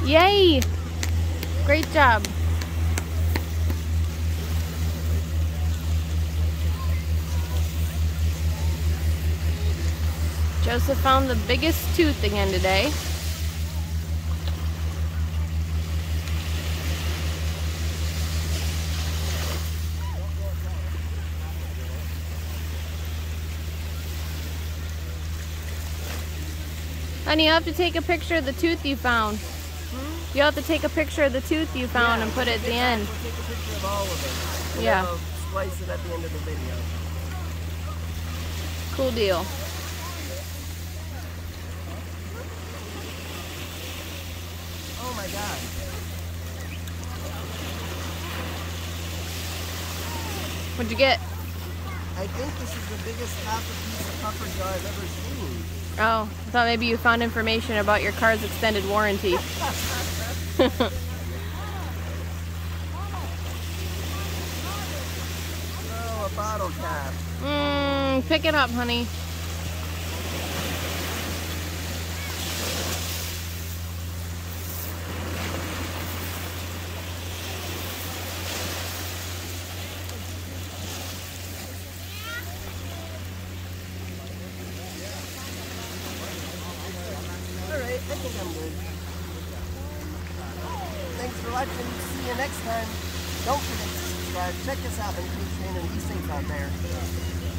Yay! Great job. Joseph found the biggest tooth again today. Honey, you have to take a picture of the tooth you found. You have to take a picture of the tooth you found and put it at the end. We'll take a picture of all of them. And Yeah. I'll splice it at the end of the video. Cool deal. Oh my god. What'd you get? I think this is the biggest half a piece of puffer jaw I've ever seen. Oh, I thought maybe you found information about your car's extended warranty. Oh, a bottle cap. Pick it up, honey. Alright, I think I'm good. Thanks for watching. See you next time. Don't forget to subscribe. Check us out on Patreon and be safe out there.